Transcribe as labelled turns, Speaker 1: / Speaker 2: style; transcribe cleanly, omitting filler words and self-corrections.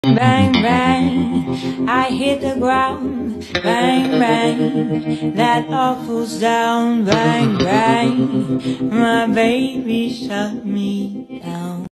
Speaker 1: Bang, bang, I hit the ground. Bang, bang, that all falls down. Bang, bang, my baby shut me down.